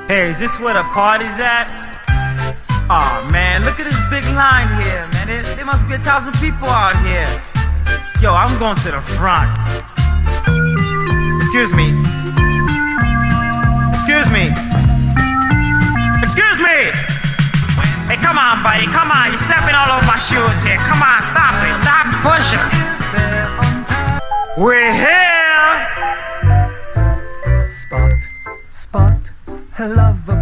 Hey, is this where the party's at? Aw, man, look at this big line here, man. There must be 1,000 people out here. Yo, I'm going to the front. Excuse me. Excuse me. Excuse me! Hey, come on, buddy, come on. You're stepping all over my shoes here. Come on, stop it. Stop pushing. We're here! Spot, spot, lover.